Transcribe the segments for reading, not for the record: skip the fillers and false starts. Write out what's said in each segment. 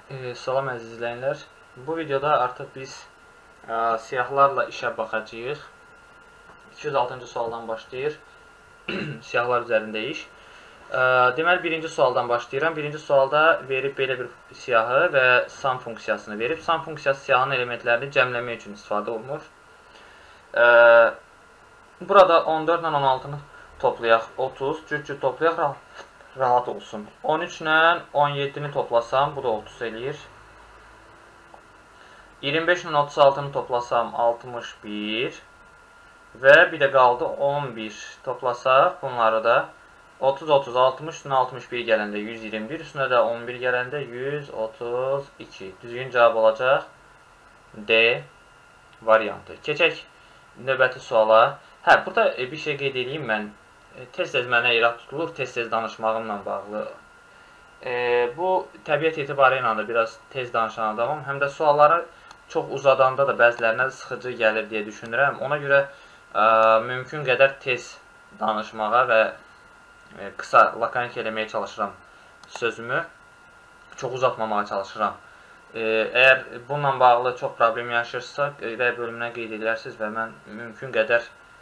Salam əziz izləyənlər. Bu videoda artıq biz siyahlarla işə baxacağıq. 206-cı sualdan başlayır. Siyahlar üzərində iş. Deməli, birinci sualdan başlayıram. Birinci sualda verib belə bir siyahı və sum funksiyasını verib. Sum funksiyası siyahının elementlərini cəmləmək üçün istifadə olunur. Burada 14 ilə 16-nı toplayaq 30, cüt-cüt toplayaq rahat olsun. 13 ilə 17-ni toplasam, bu da 30 eləyir. 25 ilə 36-nı toplasam 61 və bir də qaldı 11 toplasaq bunları da 30, 30, 60 üstünə 61 gələndə 121 üstünə də 11 gələndə 132. Düzgün cavab olacaq D variantı. Keçək növbəti suala. Burada bir şey qeyd edeyim mən. Tez-tez mənə irad tutulur, tez-tez danışmağımla bağlı. Bu təbiət etibarı ilə də biraz tez danışan adamım. Həm də sualları çox uzadanda da bəzilərinə sıxıcı gəlir deyə düşünürəm. Ona görə mümkün qədər tez danışmağa və qısa, lakonik eləməyə çalışıram sözümü. Çox uzatmamağa çalışıram. Əgər bununla bağlı çox problem yaşayırsa, rəy bölümünə qeyd edilərsiniz və mən mümkün qədər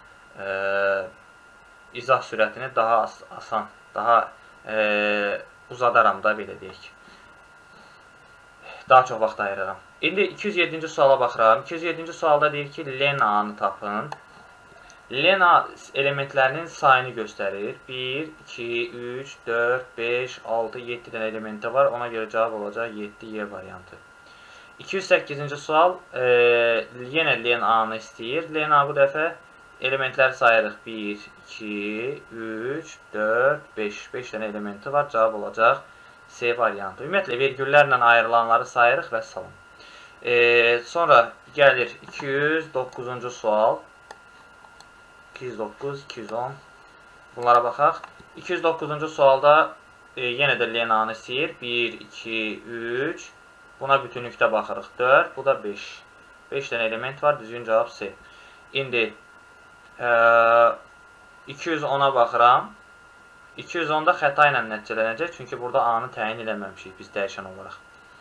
izah sürətini daha asan, daha uzadaram da, belə deyək. Daha çox vaxt ayırıram. İndi 207-ci suala baxıram. 207-ci sualda deyir ki, len A-nı tapın. Len A elementlərinin sayını göstərir. 1, 2, 3, 4, 5, 6, 7 dənə elementi var. Ona görə cavab olacaq 7Y variantı. 208-ci sual yenə len A-nı istəyir. Len A bu dəfə elementləri sayırıq. 1, 2, 3, 4, 5. 5 dənə elementi var. Cavab olacaq C variantı. Ümumiyyətlə, vergüllərlə ayrılanları sayırıq və salam. Sonra gəlir 209-cu sual. 209, 210. Bunlara baxaq. 209-cu sualda yenə də len A-nı istəyir. 1, 2, 3. Buna bütünlükdə baxırıq. 4, bu da 5. 5 dənə element var. Düzgün cavab C. İndi 210-a baxıram. 210-da xəta ilə nəticələnəcək. Çünki burada A-nı təyin eləməmişik biz dəyişən olaraq.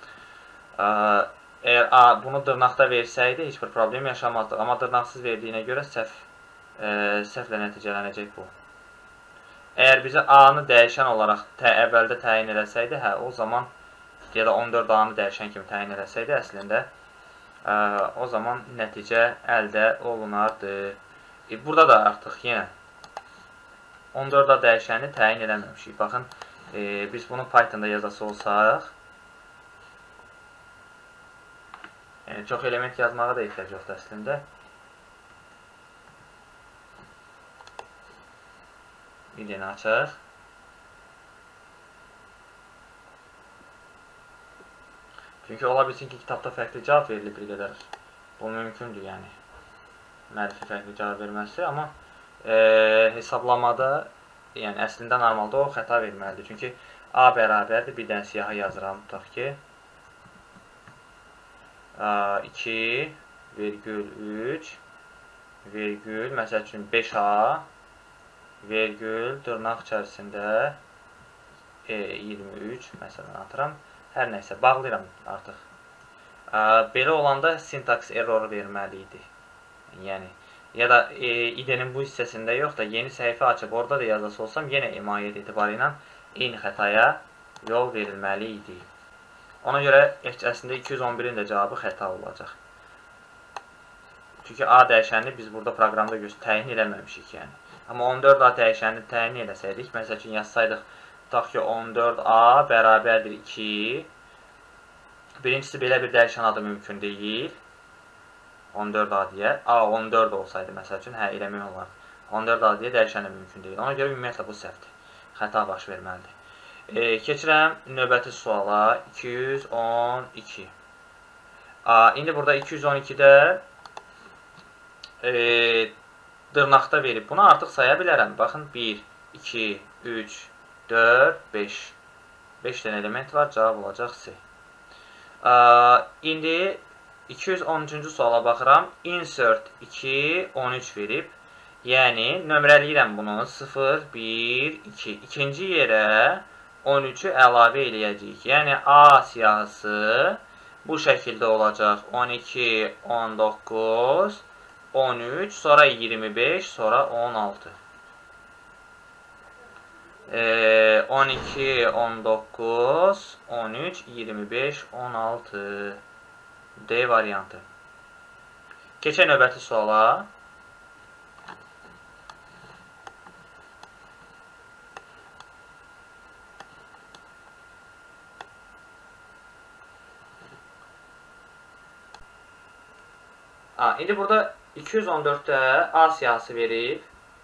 Əgər A bunu dırnaqda versəydi, heç bir problem yaşamazdıq. Amma dırnaqsız verdiyinə görə səhvlə nəticələnəcək bu. Əgər bizə A-nı dəyişən olaraq əvvəldə təyin eləsəydi, o zaman ya da 14 A-nı dəyişən kimi təyin eləsəydi, əslində o zaman nəticə əldə olunardı. Burada da artıq yenə 14A dəyişəni təyin eləməmişik. Baxın, biz bunu Pythonda yazası olsaq, çox element yazmağa da ehtiyac yoxdur əslində. Bir dənə açaq. Çünki ola bilsin ki, kitabda fərqli cavab verilir bir qədər. Bu mümkündür, yəni. Müəllifi fərqli cavab verməsi, amma hesablamada, yəni əslində normalda o xəta verməlidir. Çünki A bərabərdir, bir dənə siyahı yazıram, tutaq ki 2, virgül 3, virgül, məsəl üçün 5A, virgül, dırnaq içərisində 23, məsələn atıram. Hər nəysə, bağlayıram artıq. Belə olanda sintaks error verməli idi. Yəni, ya da idenin bu hissəsində yox da yeni səhifə açıb orada da yazası olsam, yenə emayyət etibarı ilə eyni xətaya yol verilməli idi. Ona görə əslində 211-in də cavabı xəta olacaq. Çünki A dəyişənini biz burada proqramda təyin eləməmişik, yəni. Amma 14A dəyişənini təyin eləsəydik, məsəl üçün yazsaydıq, tutaq ki 14A bərabərdir 2. Birincisi, belə bir dəyişən adı mümkün deyil. 14A deyə, A 14 olsaydı, məsəl üçün, eləmək olar. 14A deyə dəyişən də mümkün deyil. Ona görə ümumiyyətlə bu səhvdir. Xəta baş verməlidir. Keçirəm növbəti suala. 212. İndi burada 212-də dırnaqda verib. Bunu artıq saya bilərəm. Baxın, 1, 2, 3, 4, 5. 5 dənə element var. Cavab olacaq C. İndi 213-cü suala baxıram. Insert 2, 13 verib. Yəni, nömrəliyirəm bunu. 0, 1, 2. İkinci yerə 13'ü əlavə eləyəcəyik. Yəni A siyahısı bu şəkildə olacaq. 12, 19, 13, sonra 25, sonra 16. 12, 19, 13, 25, 16. D variantı. Keçək növbəti suala. İndi burada 214'də A siyahısı verib.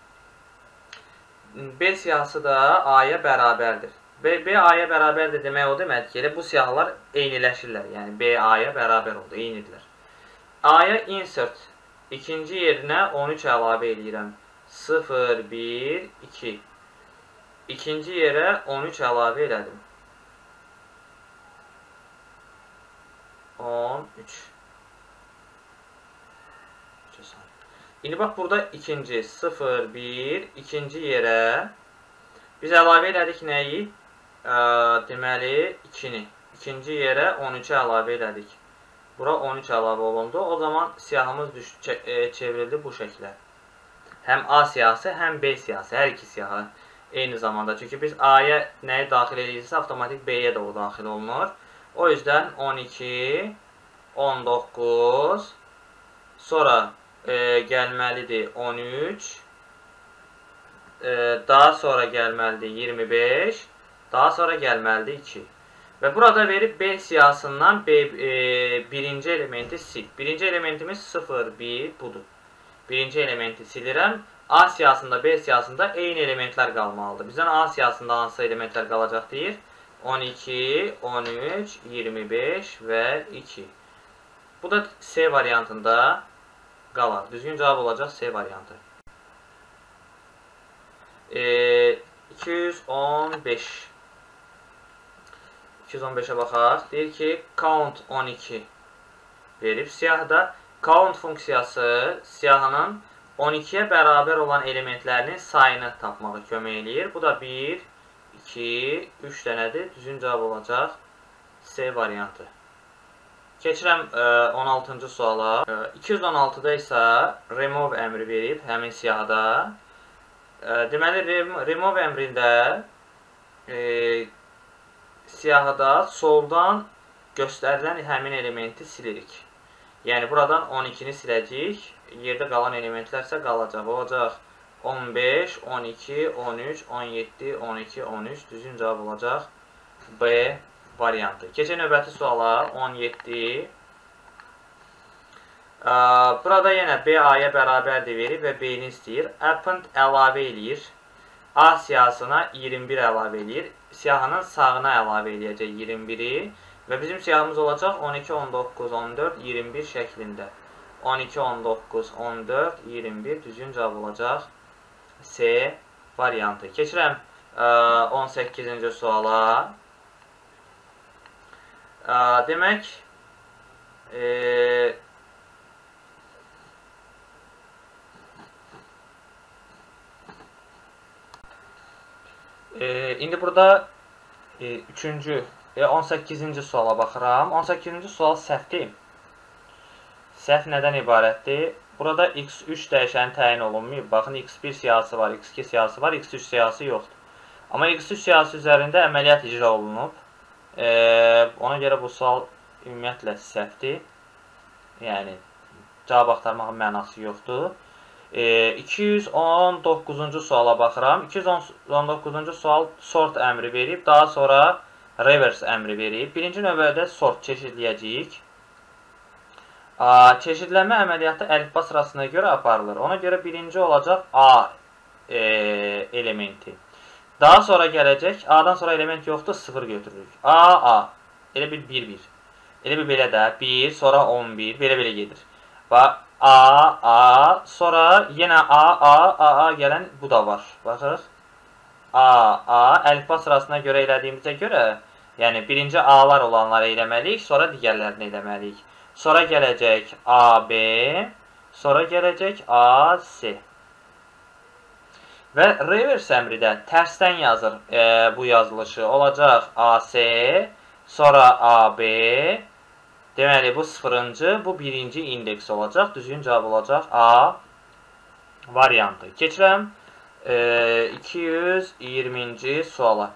B siyahısı da A-ya bərabərdir. B A-ya bərabərdir demək o deməkdir ki, elə bu siyahılar eyniləşirlər. Yəni B A-ya bərabər oldu, eynidirlər. A-ya insert ikinci yerinə 13 əlavə eləyirəm. 0, 1, 2. İkinci yerə 13 əlavə elədim. 13. İndi bax, burada ikinci 0, 1, ikinci yerə biz əlavə elədik nəyi? Deməli, 2-ni. İkinci yerə 13'ü əlavə elədik. Bura 13 əlavə olundu. O zaman siyahımız çevrildi bu şəklə. Həm A siyahısı, həm B siyahısı. Hər iki siyahı eyni zamanda. Çünki biz A'ya nəyi daxil edirsə, avtomatik B'yə də o daxil olunur. O yüzden 12, 19, sonra gəlməlidir 13, daha sonra gəlməlidir 25, daha sonra gəlməlidir 2. Və burada verib B siyahısından birinci elementi sil. Birinci elementimiz 0, 1 budur. Birinci elementi silirəm. A siyahısında, B siyahısında eyni elementlər qalmalıdır. Bizdən A siyahısında hansı elementlər qalacaq deyir? 12, 13, 25 və 2. Bu da C variantında qalar. Düzgün cavab olacaq C variantı. 215. 215'e baxaq. Deyir ki, count 12 verib. Siyahıda count funksiyası siyahının 12'ye bərabər olan elementlərinin sayını tapmağı kömək eləyir. Bu da 1, 2, 3 dənədir. Düzgün cavab olacaq C variantı. Keçirəm 16-cı suala. 216'da isə remove əmri verib həmin siyahıda. Deməli, remove əmrində siyahıda soldan göstərilən həmin elementi silirik. Yəni, buradan 12'ni siləcəyik. Yerdə qalan elementlər isə qalacaq. Olacaq 15, 12, 13, 17, 12, 13. Düzgün cavab olacaq B variantı. Keçək növbəti suala. 17. Burada yenə B A-ya bərabərdir verib və B-ni istəyir. Append əlavə eləyir. A siyahısına 21 əlavə eləyir. Siyahının sağına əlavə eləyəcək 21'i. Və bizim siyahımız olacaq 12, 19, 14, 21 şəklində. 12, 19, 14, 21 düzgün cavab olacaq C variantı. Keçirəm 18-ci suala. Demək, indi burada 18-ci suala baxıram. 18-ci sual səhvdir. Səhv nədən ibarətdir? Burada x3 dəyişəni təyin olunmayıb. Baxın, x1 siyahısı var, x2 siyahısı var, x3 siyahısı yoxdur. Amma x3 siyahısı üzərində əməliyyat icra olunub. Ona görə bu sual ümumiyyətlə səhvdir. Yəni, cavab axtarmağın mənası yoxdur. 219-cu suala baxıram. 219-cu sual sort əmri verib, daha sonra reverse əmri verib. Birinci növbədə sort çeşidləyəcəyik. Çeşidləmə əməliyyatı əlifba sırasına görə aparılır. Ona görə birinci olacaq A elementi. Daha sonra gələcək, A-dan sonra element yoxdur, 0 götürürük. A. Elə bir 1. Elə bir belə də 1, sonra 11, belə gedir. Bax, A, sonra yenə A gələn bu da var. Baxırıq. A, əlifba sırasına görə elədiyimizə görə, yəni birinci A-lar olanları eləməliyik, sonra digərlərini eləməliyik. Sonra gələcək AB, sonra gələcək AC. Və reverse əmri də tərsdən yazır bu yazılışı. Olacaq AC, sonra AB. Deməli, bu sıfırıncı, bu birinci indeks olacaq. Düzgün cavab olacaq A variantı. Keçirəm 220-ci suala.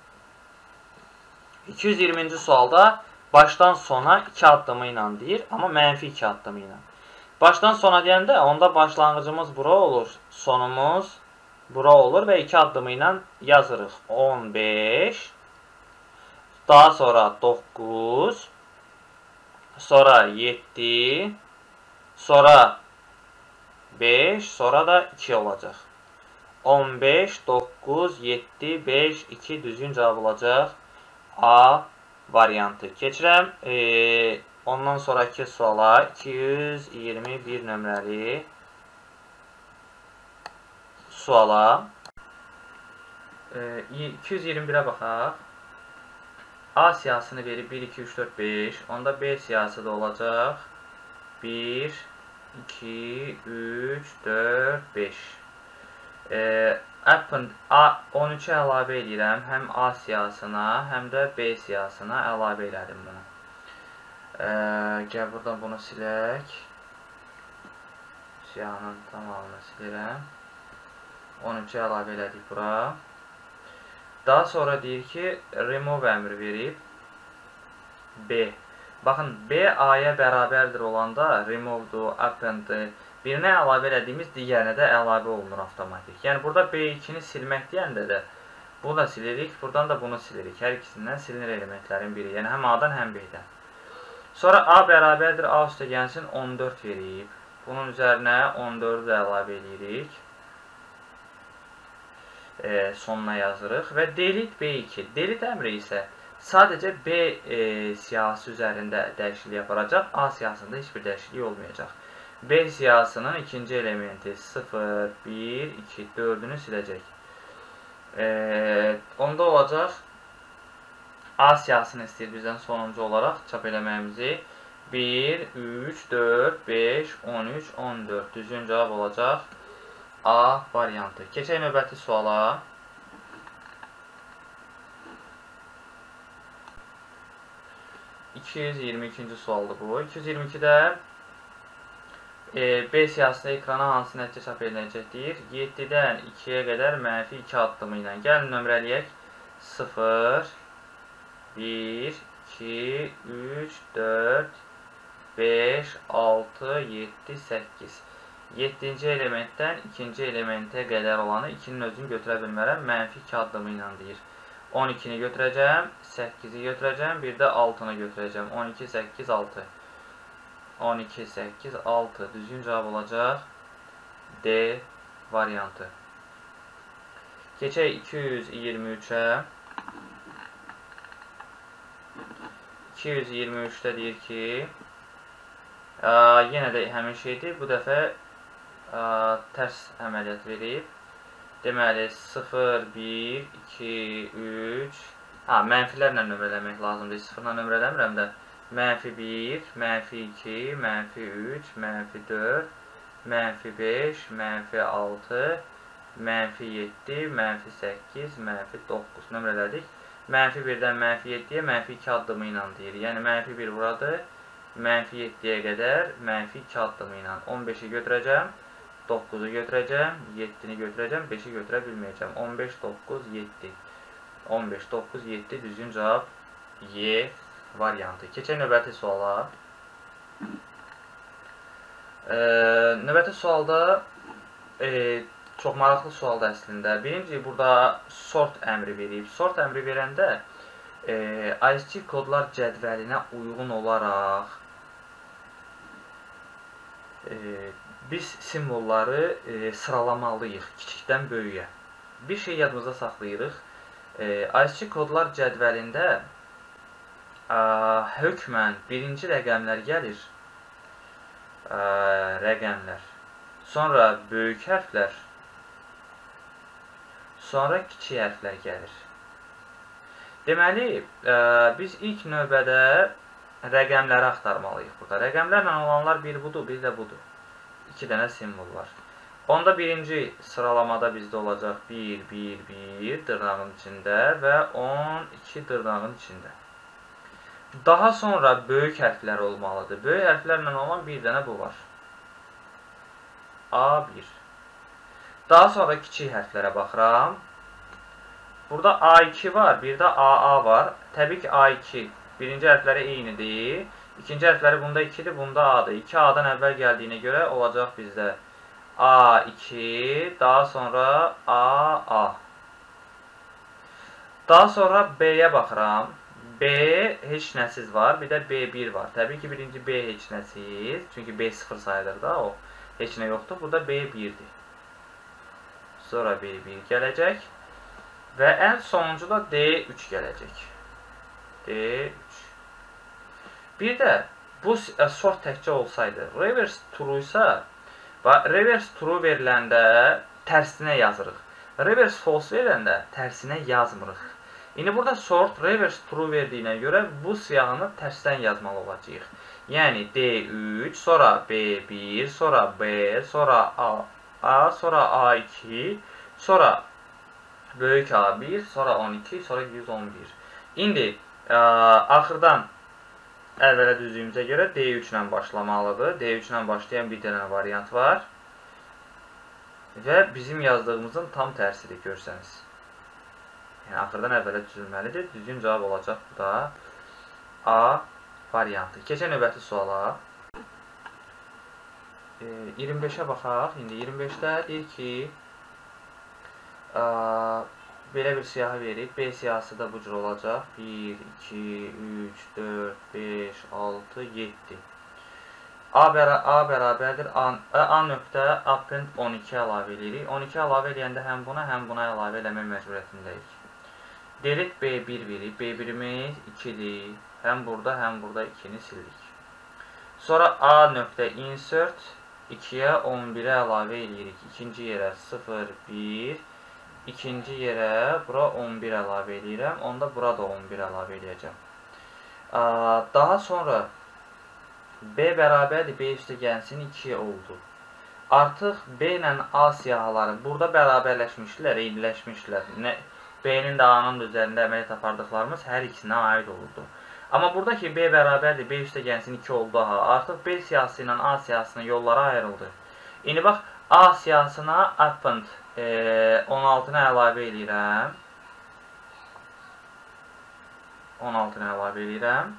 220-ci sualda başdan sona 2 addımı ilə deyir, amma mənfi 2 addımı ilə. Başdan sona deyəndə onda başlanğıcımız bura olur, sonumuz bura olur və 2 addımı ilə yazırıq. 15, daha sonra 9, sonra 7, sonra 5, sonra da 2 olacaq. 15, 9, 7, 5, 2 düzgün cavab olacaq. A variantı. Keçirəm ondan sonraki suala 221 nömrəli suala. 221'ə baxaq. A siyasını verib 1, 2, 3, 4, 5. Onda B siyası da olacaq. 1, 2, 3, 4, 5. Append A13'ə əlavə edirəm. Həm A siyasına, həm də B siyasına əlavə elədim bunu. Gəl buradan bunu silək. Siyahının tamamını silirəm. 13'ə əlavə elədik bura. Daha sonra deyir ki, remove əmri verib B. Baxın, B A-ya bərabərdir olanda remove-dur, append-dir. Birinə əlavə elədiyimiz digərinə də əlavə olunur avtomatik. Yəni, burada B2-ni silmək deyəndə də bunu da silirik, buradan da bunu silirik. Hər ikisindən silinir elementlərin biri. Yəni, həm A-dan, həm B-dən. Sonra A bərabərdir, A üstə gəlsin 14 verib. Bunun üzərinə 14'ü də əlavə edirik. Sonuna yazırıq və delete B2. Delete əmri isə sadəcə B siyahısı üzərində dəyişiklik yaparacaq. A siyahısında heç bir dəyişiklik olmayacaq. B siyahısının ikinci elementi 0, 1, 2, 4'ünü siləcək. Onda olacaq A siyahısını istəyir bizdən sonuncu olaraq çap eləməyimizi. 1, 3, 4, 5, 13, 14. Düzgün cavab olacaq A variantı. Keçək növbəti suala. $222-ci sualdır bu. 222-də B siyasında ekrana hansı nəticə çap ediləcək deyir. 7-dən 2-yə qədər mənfi 2 addımı ilə. Gəlin nömrələyək. 0, 1, 2, 3, 4, 5, 6, 7, 8. 7-ci elementdən 2-ci elementə qədər olanı 2-nin özünü götürə bilmərəm. Mənfi 2 addımı ilə deyir. 12-ni götürəcəm, 8-i götürəcəm, bir də 6-nı götürəcəm. 12, 8, 6. 12, 8, 6. Düzgün cavab olacaq D variantı. Keçək 223-ə. 223'də deyir ki, yenə də həmin şeydir. Bu dəfə tərs əməliyyat verib. Deməli 0, 1, 2, 3. Mənfilərlə nömrələmək lazımdır. 0-la nömrələmirəm də. Mənfi 1, mənfi 2, mənfi 3, mənfi 4, mənfi 5, mənfi 6, mənfi 7, mənfi 8, mənfi 9 nömrələdik. Mənfi 1-dən mənfi 7-yə mənfi 2 addımı ilə deyir. Yəni mənfi 1 buradır. Mənfi 7-yə qədər mənfi 2 addımı ilə. 15-i götürəcəm, 9'u götürəcəm, 7'ni götürəcəm, 5'i götürə bilməyəcəm. 15, 9, 7. 15, 9, 7 düzgün cavab Y variantı. Keçək növbəti suala. Növbəti sualda çox maraqlı sualda əslində. Birinci, burada sort əmri verib. Sort əmri verəndə ISC kodlar cədvəlinə uyğun olaraq biz simvolları sıralamalıyıq kiçikdən böyüyə. Bir şey yadımızda saxlayırıq. ISC kodlar cədvəlində hökmən birinci rəqəmlər gəlir. Rəqəmlər. Sonra böyük hərflər. Sonra kiçik hərflər gəlir. Deməli, biz ilk növbədə rəqəmləri axtarmalıyıq burada. Rəqəmlərlə olanlar biri budur, biri də budur. 2 dənə simvol var. Onda birinci sıralamada bizdə olacaq 1, 1, 1 dırnağın içində və 12 dırnağın içində. Daha sonra böyük hərflər olmalıdır. Böyük hərflərlə olan bir dənə bu var. A1. Daha sonra kiçik hərflərə baxıram. Burada A2 var, bir də AA var. Təbii ki, A2 birinci hərfləri eynidir. İkinci hərfləri bunda 2-dir, bunda A-dır. 2A-dan əvvəl gəldiyinə görə olacaq bizdə A2, daha sonra AA. Daha sonra B-yə baxıram. B heç nəsiz var, bir də B1 var. Təbii ki, birinci B heç nəsiz, çünki B 0 sayılır da o. Heç nə yoxdur, burada B1-dir. Sonra B1 gələcək. Və ən sonuncu da D3 gələcək. D3. Bir də bu sort təkcə olsaydı, reverse true isə, reverse true veriləndə tərsinə yazırıq. Reverse false veriləndə tərsinə yazmırıq. İndi burada sort reverse true verdiyinə görə bu siyahını tərsdən yazmalı olacaq. Yəni D3, sonra B1, sonra B, sonra A, sonra A2, sonra böyük A1, sonra 12, sonra 111. İndi axırdan əvvələ düzdüyümüzə görə D3 ilə başlamalıdır. D3 ilə başlayan bir dənə variant var. Və bizim yazdığımızın tam tərsidir, görsəniz. Yəni, axırdan əvvələ düzülməlidir. Düzgün cavab olacaq bu da A variantı. Keçək növbəti suala. 25-ə baxaq. İndi 25-də deyir ki, belə bir siyahı verib. B siyahısı da bu cür olacaq. 1, 2, 3, 4, 5, 6, 7. A bərabərdir. A nöqtə append 12 əlavə edirik. 12 əlavə eləyəndə həm buna əlavə eləmək məcburiyyətindəyik. Delete B1 verib. B1-imiz 2-dir. Həm burada 2-ni sildik. Sonra A nöqtə insert 2-yə 11-ə əlavə edirik. İkinci yerə 0, 1. İkinci yerə bura 11 əlavə edirəm. Onda bura da 11 əlavə edəcəm. Daha sonra B bərabərdir. B üstə gəlsin 2 oldu. Artıq B ilə A siyahıları burada bərabərləşmişdilər, eyniləşmişdilər. B-nin də A-nın üzərində əməliyyat apardıqlarımız hər ikisinə aid olurdu. Amma buradakı B bərabərdir. B üstə gəlsin 2 oldu. Artıq B siyahısı ilə A siyahısının yolları ayrıldı. İndi bax, A siyahısına append 16-nı əlavə edirəm. 16-nı əlavə edirəm.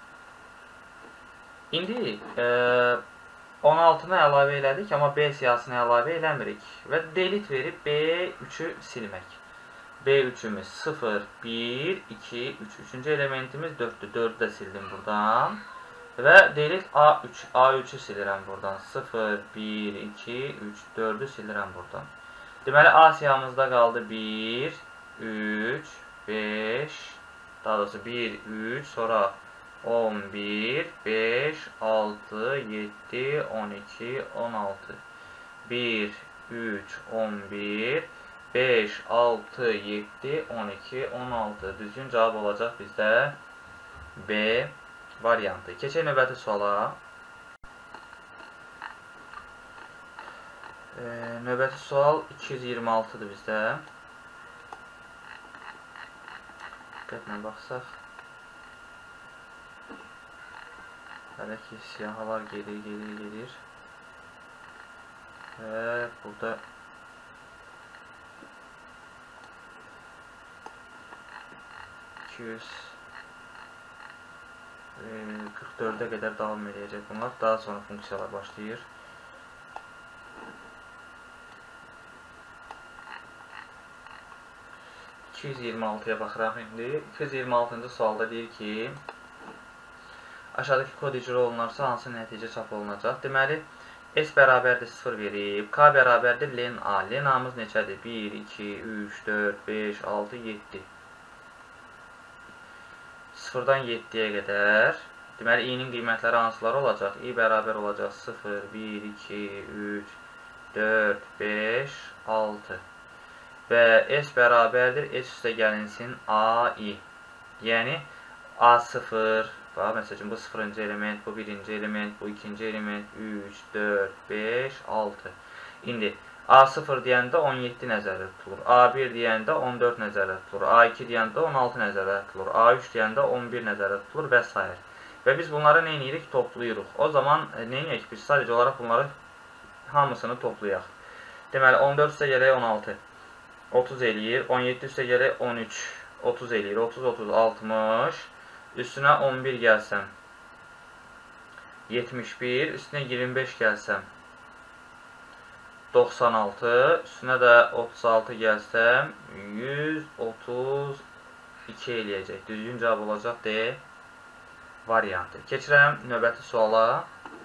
İndi 16-nı əlavə elədik, amma B siyahısını əlavə eləmirik. Və delete verib B3-ü silmək. B3-ümüz 0, 1, 2, 3. Üçüncü elementimiz 4-dür. 4-ü də sildim buradan. Və delete A3. A3-ü silirəm buradan. 0, 1, 2, 3, 4-ü silirəm buradan. Deməli, A siyahımızda qaldı 1, 3, 5, daha doğrusu 1, 3, sonra 11, 5, 6, 7, 12, 16. 1, 3, 11, 5, 6, 7, 12, 16. Düzgün cavab olacaq bizdə B variantı. Keçək növbəti suala. Növbəti sual 226-dır bizdə. Diqqətlə baxsaq. Hələ ki, siyahılar gedir. Və burada 244-ə qədər davam edəcək bunlar. Daha sonra funksiyalar başlayır. (226-ya baxıraq indi. 226-cı sualda deyir ki, aşağıdakı kod icra olunarsa hansı nəticə çap olunacaq? Deməli, S bərabərdir 0 verib, K bərabərdir len A. Len A-mız neçədir? 1, 2, 3, 4, 5, 6, 7. 0-dan 7-yə qədər. Deməli, i-nin qiymətləri hansılar olacaq? i bərabər olacaq 0, 1, 2, 3, 4, 5, 6. Və S bərabərdir, S üstə gəlinsin AI. Yəni, A0, məsələn, bu 0-cı element, bu 1-ci element, bu 2-ci element, 3, 4, 5, 6. İndi, A0 deyəndə 17 nəzərdə tutulur. A1 deyəndə 14 nəzərdə tutulur. A2 deyəndə 16 nəzərdə tutulur. A3 deyəndə 11 nəzərdə tutulur və s. Və biz bunları nə edirik? Toplayırıq. O zaman nə edirik? Biz sadəcə olaraq bunları hamısını toplayaq. Deməli, 14 üstə gələk 16. 30 eləyir. 17 üstə gələk 13. 30 eləyir. 30, 30, 60. Üstünə 11 gəlsəm. 71. Üstünə 25 gəlsəm. 96. Üstünə də 36 gəlsəm. 132 eləyəcək. Düzgün cavab olacaq D variantı. Keçirəm növbəti suala.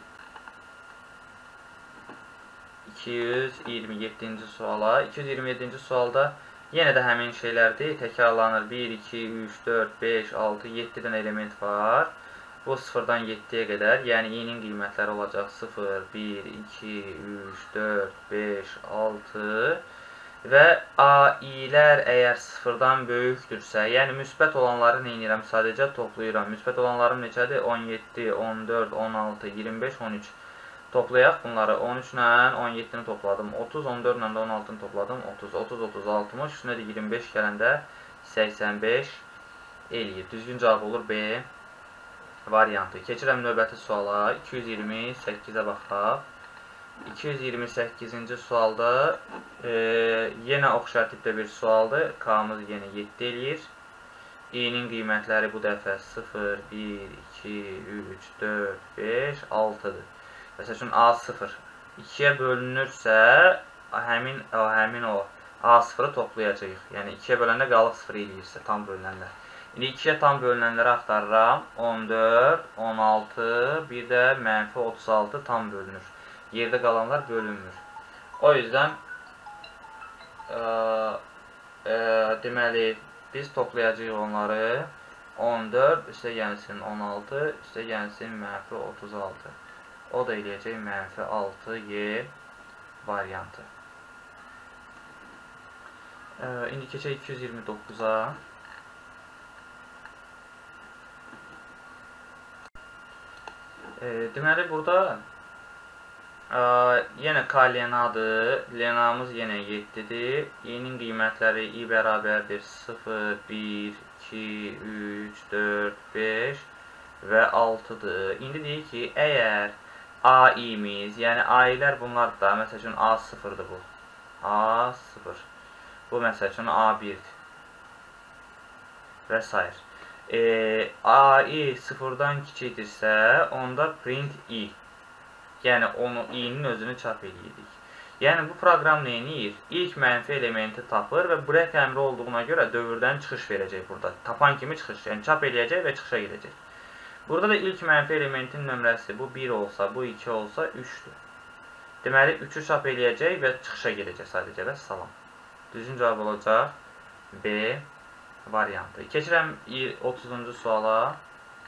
227-ci suala. 227-ci sualda yenə də həmin şeylərdir. Təkrarlanır. 1, 2, 3, 4, 5, 6, 7 dənə element var. Bu 0-dan 7-yə qədər. Yəni i-nin qiymətləri olacaq 0, 1, 2, 3, 4, 5, 6 və a-ilər əgər 0-dan böyükdürsə, yəni müsbət olanları nə edirəm? Sadəcə toplayıram. Müsbət olanlarım neçədir? 17, 14, 16, 25, 13. Toplayaq bunları. 13 ilə 17-ni topladım. 30, 14 ilə də 16-ni topladım. 30, 30, 30, 60. Üstünə də 25 gələndə 85 eləyir. Düzgün cavab olur B variantı. Keçirəm növbəti suala. 228-ə baxaq. 228-ci sualda yenə oxşar tipdə bir sualdır. K-mız yenə 7 eləyir. i-nin qiymətləri bu dəfə 0, 1, 2, 3, 4, 5, 6-dır. Məsəl üçün A0 2-yə bölünürsə, həmin o A0-ı toplayacaq. Yəni 2-yə böləndə qalıq 0 eləyirsə, tam bölünənlər. İndi 2-yə tam bölünənləri axtarıram. 14, 16, bir də mənfi 36 tam bölünür. Yerdə qalanlar bölünmür. O yüzden deməli biz toplayacağıq onları. 14 üstə gəlsin 16, üstə gəlsin mənfi 36. O da eləyəcək mənfi 6Y variantı. İndi keçək 229-a. Deməli burada yenə K lenadır. Lenamız yenə 7-dir. i-nin qiymətləri i bərabərdir 0, 1, 2, 3, 4, 5 və 6-dır. İndi deyik ki, əgər a-imiz, yəni a-ilər bunlar da, məsəl üçün a0-dır bu. a0. Bu məsəl üçün a1-dir. Və s. a-i 0-dan kiçikdirsə, onda print i. Yəni, i-nin özünü çap edirik. Yəni, bu proqram nə edir? İlk mənfi elementi tapır və break əmri olduğuna görə dövrdən çıxış verəcək burada. Tapan kimi çıxış, yəni çap eləyəcək və çıxışa gedəcək. Burada da ilk mənfi elementin nömrəsi bu 1 olsa, bu 2 olsa 3-dür. Deməli, 3-ü çap eləyəcək və çıxışa gedəcək sadəcə və salam. Düzgün cavab olacaq B variantı. Keçirəm 30-cu suala.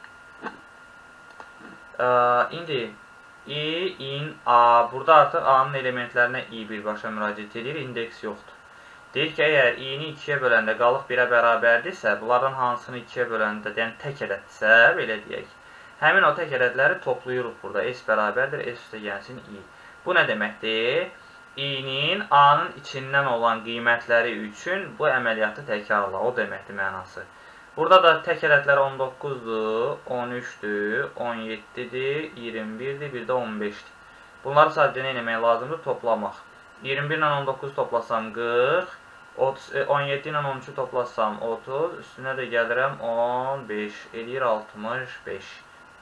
İndi i, in, a. Burada artıq a-nın elementlərinə i birbaşa müraciət edir, indeks yoxdur. Deyir ki, əgər i-ni 2-yə böləndə qalıq 1-ə bərabərdirsə, bunlardan hansını 2-yə böləndə, yəni tək ədəddirsə, belə deyək. Həmin o tək ədədləri toplayırıq burada. S bərabərdir, S üstə gəlsin i. Bu nə deməkdir? i-nin a-nın içindən olan qiymətləri üçün bu əməliyyatı təkrarla. O deməkdir mənası. Burada da tək ədədlər 19-dur, 13-dür, 17-dir, 21-dir, bir də 15-dir. Bunları sadəcə nə eləmək lazımdır? Toplamaq. 21 ilə 19 toplasam 40, 17 ilə 13-ü toplasam 30, üstünə də gəlirəm 15, eləyir 65.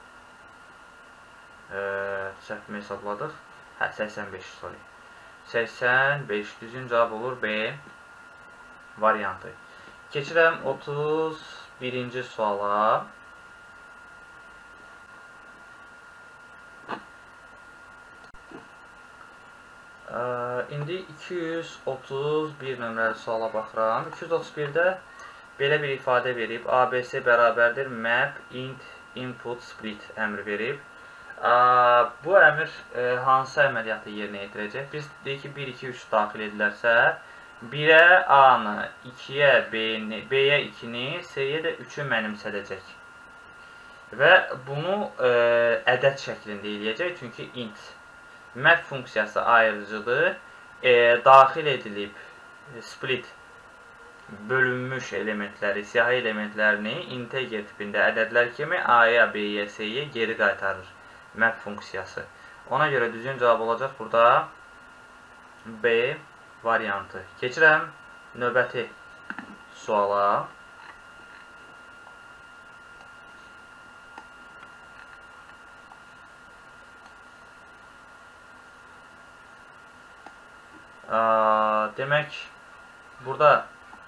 Səhvimi hesabladıq. 85, sorry. 85, düzgün cavab olur B variantı. Keçirəm 31-ci suala. İndi 231 nömrəli suala baxıram. 231-də belə bir ifadə verib. ABC bərabərdir map int input split əmri verib. Bu əmr hansı əməliyyatı yerinə yetirəcək? Biz deyək ki, 1, 2, 3 daxil edilərsə, 1-ə A-nı, 2-yə B-ni, B-yə 2-ni, C-yə də 3-ü mənimsədəcək. Və bunu ədəd şəklində eləyəcək, çünki int. Map funksiyası ayırıcıdır. daxil edilib split bölünmüş elementləri, siyahı elementlərini integer tipində ədədlər kimi A-ya, B-yə, C-yə geri qaytarır map funksiyası. Ona görə düzgün cavab olacaq burada B variantı. Keçirəm növbəti suala. Demək, burada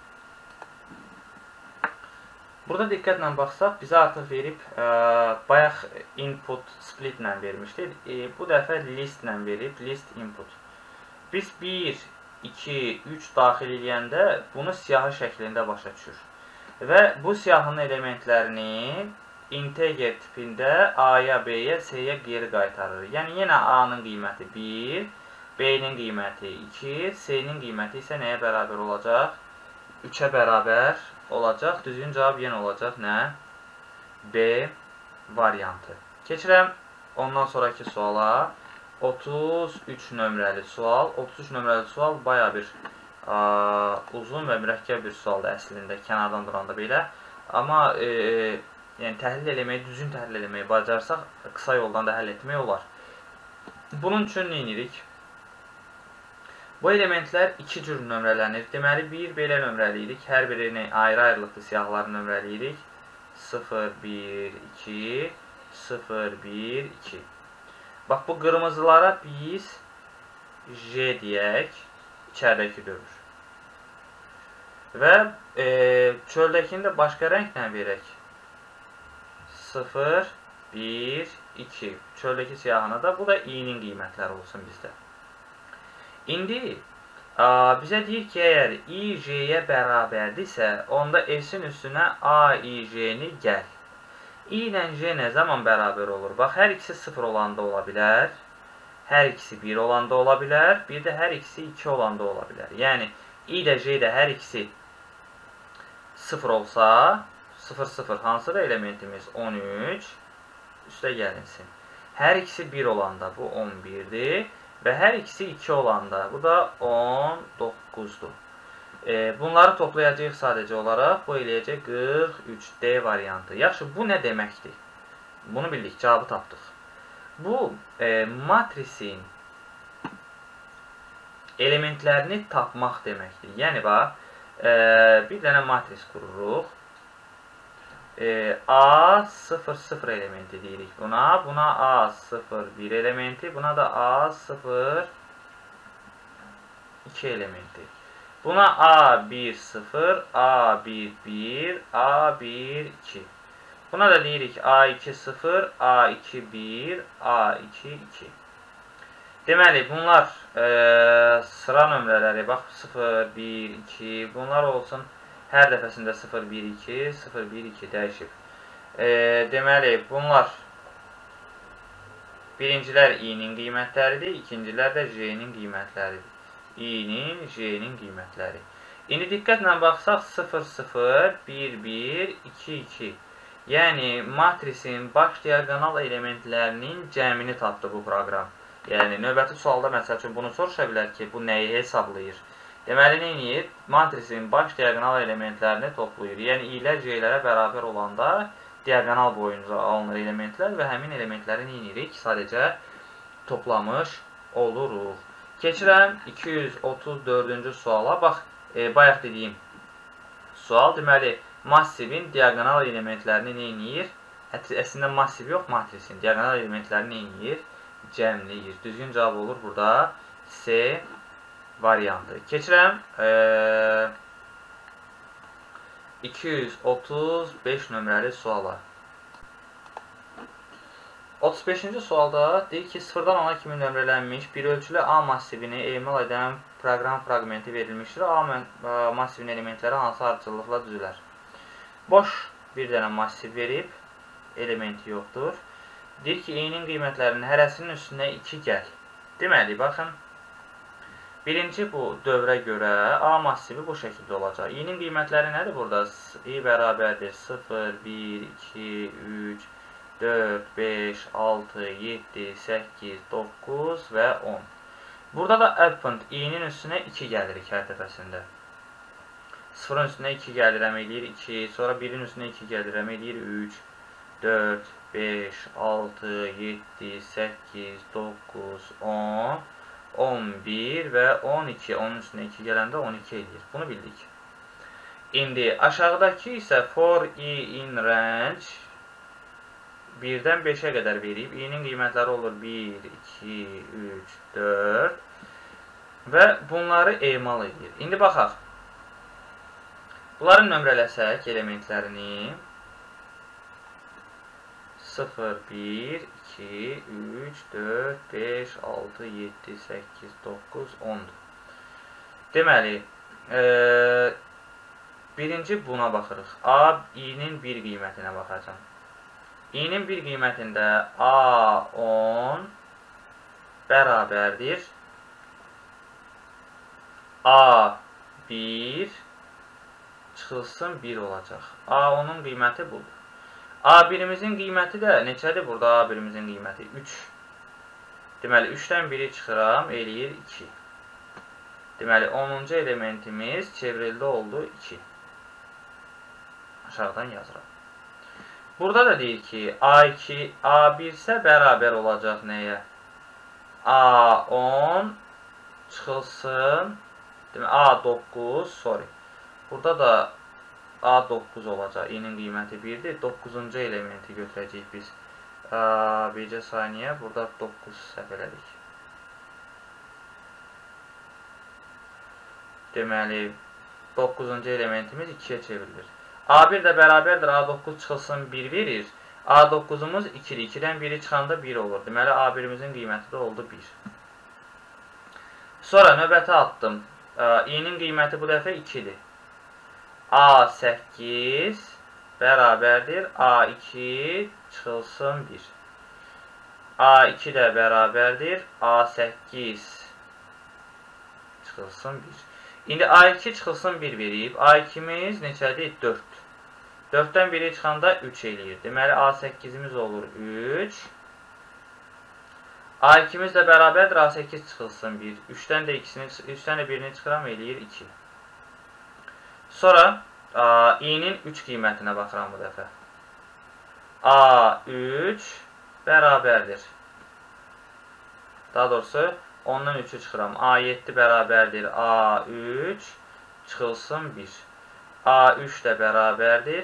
diqqətlə baxsaq, bizə artıq verib, bayaq input split ilə vermişdi. Bu dəfə list ilə verib, list input. Biz 1, 2, 3 daxil edəndə bunu siyahı şəklində başa düşür. Və bu siyahının elementlərini integer tipində A-ya, B-yə, C-yə geri qaytarır. Yəni, yenə A-nın qiyməti 1, B-nin qiyməti 2, C-nin qiyməti isə nəyə bərabər olacaq? 3-ə bərabər olacaq. Düzgün cavab yenə olacaq nə? B variantı. Keçirəm ondan sonraki suala. 33 nömrəli sual. 33 nömrəli sual bayağı bir uzun və mürəkkəb bir sualdır əslində, kənardan duranda belə. Amma yəni, təhlil eləməyi, düzgün təhlil eləməyi bacarsaq, qısa yoldan da həll etmək olar. Bunun üçün nə edirik? Bu elementlər iki cür nömrələnir. Deməli, bir belə nömrəliyirik. Hər birini ayrı-ayrılıqlı siyahıları nömrəliyirik. 0, 1, 2, 0, 1, 2. Bax, bu qırmızılara biz J deyək, içəridəki dövr. Və çöldəkini də başqa rənglə verək. 0, 1, 2. Çöldəki siyahına da bu da i-nin qiymətləri olsun bizdə. İndi bizə deyir ki, əgər i j-yə bərabərdirsə, onda s-in üstünə a i j-ni gəl. I ilə j nə zaman bərabər olur? Bax, hər ikisi 0 olanda ola bilər, hər ikisi 1 olanda ola bilər, bir də hər ikisi 2 olanda ola bilər. Yəni, i ilə j də hər ikisi 0 olsa, 0, 0 hansıdır elementimiz? 13, üstə gəlinsin. Hər ikisi 1 olanda bu 11-dir. Və hər ikisi 2 olanda, bu da 19-dur. Bunları toplayacaq sadəcə olaraq, bu eləyəcək 43D variantı. Yaxşı, bu nə deməkdir? Bunu bildik, cavabı tapdıq. Bu, matrisin elementlərini tapmaq deməkdir. Yəni, bax, bir dənə matris qururuq. A00 elementi deyirik buna. Buna A01 elementi. Buna da A02 elementi. Buna A10, A11, A12. Buna da deyirik A20, A21, A22. Deməli, bunlar sıra nömrələri. Bax, 0, 1, 2. Bunlar olsun. Hər dəfəsində 0, 1, 2, 0, 1, 2 dəyişib. Deməli, bunlar birincilər i-nin qiymətləridir, ikincilər də j-nin qiymətləridir. I-nin, j-nin qiymətləri. İndi diqqətlə baxsaq, 0, 0, 1, 1, 2, 2. Yəni, matrisin baş diaqonal elementlərinin cəmini tapdı bu proqram. Yəni, növbəti sualda məsəl üçün bunu soruşa bilər ki, bu nəyi hesablayır? Deməli, nə edir? Matrisin baş diaqonal elementlərini toplayır. Yəni, i-lər j-lərə bərabər olanda diaqonal boyunca alınır elementlər və həmin elementləri nə edirik? Sadəcə toplamış oluruq. Keçirəm 234-cü suala. Bax, bayaq dediyim sual. Deməli, massivin diaqonal elementlərini nə edir? Əslində, massiv yox, matrisin diaqonal elementlərini nə edir? Cəmləyir. Düzgün cavab olur burada C variantı. Keçirəm 235 nömrəli suala. 35-ci sualda deyir ki, 0-dan 10-a kimi nömrələnmiş bir ölçülü A massivini emal edən proqram fraqmenti verilmişdir. A massivinin elementləri hansı ardıcıllıqla düzülər? Boş bir dənə massiv verib, elementi yoxdur. Deyir ki, i-nin qiymətlərinin hərəsinin üstünə 2 gəl. Deməli, baxın, birinci bu dövrə görə A massivi bu şəkildə olacaq. I-nin qiymətləri nədir burada? I bərabərdir 0, 1, 2, 3, 4, 5, 6, 7, 8, 9 və 10. Burada da append i-nin üstünə 2 gəlirik hər dəfəsində. 0-ın üstünə 2 gəlirəm, eləyir 2. Sonra 1-in üstünə 2 gəlirəm, eləyir 3, 4, 5, 6, 7, 8, 9, 10, 11 və 12. Onun üstünə 2 gələndə 12 eləyir. Bunu bildik. İndi aşağıdakı isə for i in range 1-dən 5-ə qədər verib. i-nin qiymətləri olur 1, 2, 3, 4 və bunları emal edir. İndi baxaq. Bunları nömrələsək elementlərini 0, 1, 2, 3, 4, 5, 6, 7, 8, 9, 10'dur. Deməli, birinci buna baxırıq. A, i-nin bir qiymətinə baxacam. i-nin bir qiymətində A10 bərabərdir A1 çıxılsın 1 olacaq. A10'un qiyməti budur. A1'imizin qiyməti də neçədir? Burada A1'imizin qiyməti 3. Deməli, 3-dən 1'i çıxıram, eləyir 2. Deməli, 10-cu elementimiz çevrildi oldu 2. Aşağıdan yazıram. Burada da deyir ki, A2, A1 isə bərabər olacaq nəyə? A10 çıxılsın, deməli, A9, sorry. Burada da A9 olacaq. i-nin qiyməti 1-dir. 9-cu elementi götürəcəyik biz. Bircə saniyə. Burada 9 səhv elədik. Deməli, 9-cu elementimiz 2-yə çevrilir. A1 də bərabərdir. A9 çıxılsın 1 verir. A9'umuz 2-dir. 2-dən 1'i çıxanda 1 olur. Deməli, A1'imizin qiyməti də oldu 1. Sonra növbəti atdım. i-nin qiyməti bu dəfə 2-dir. A8 bərabərdir. A2 çıxılsın 1. A2 də bərabərdir. A8 çıxılsın 1. İndi A2 çıxılsın 1 verib. A2'miz neçədir? 4. 4-dən 1'i çıxanda 3 eləyir. Deməli, A8'imiz olur 3. A2'miz də bərabərdir. A8 çıxılsın 1. 3-dən də 1'ini çıxıram, eləyir 2. Sonra i-nin 3 qiymətinə baxıram bu dəfə. A3 bərabərdir. Daha doğrusu 10-dan 3'ü çıxıram. A7 bərabərdir. A3 çıxılsın 1. A3 də bərabərdir.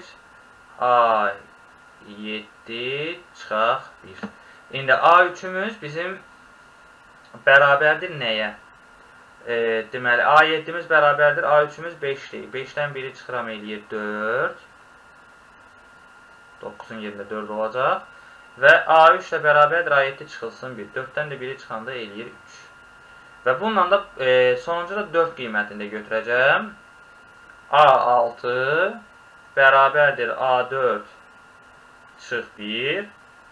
A7 çıxaq 1. İndi A3'ümüz bizim bərabərdir nəyə? Deməli, A7'miz bərabərdir. A3'ümüz 5'dir. 5'dən 1'i çıxıram, eləyir 4. 9'un yerində 4 olacaq. Və A3 də bərabərdir. A7 çıxılsın 1. 4'dən də 1'i çıxanda eləyir 3. Və bununla da sonuncu da 4 qiymətində götürəcəm. A6 bərabərdir. A4 çıx 1.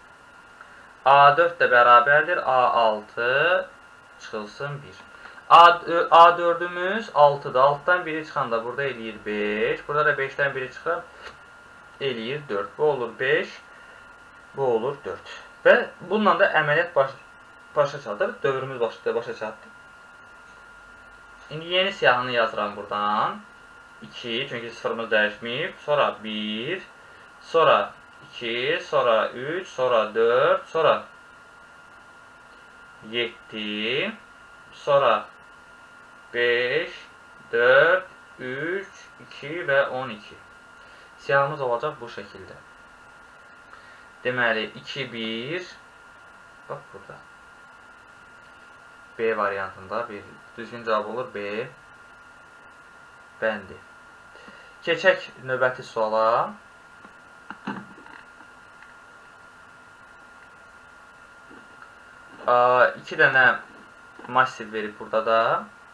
A4 də bərabərdir. A6 çıxılsın 1. A4'ümüz 6'da. 6'dan 1'i çıxanda burada eləyir 5. Burada da 5'dən 1'i çıxır, eləyir 4. Bu olur 5. Bu olur 4. Və bununla da əməliyyat başa çatır. Dövrümüz başa çatdı. İndi yeni siyahını yazıram buradan. 2, çünki sıfırımız dəyişməyib. Sonra 1, sonra 2, sonra 3, sonra 4, sonra 7, sonra 5, 4, 3, 2 və 12. Siyahımız olacaq bu şəkildə. Deməli, 2, 1, bax burada. B variantında bir düzgün cavab olur B. Bəndi. Keçək növbəti suala. İki dənə massiv verib burada da.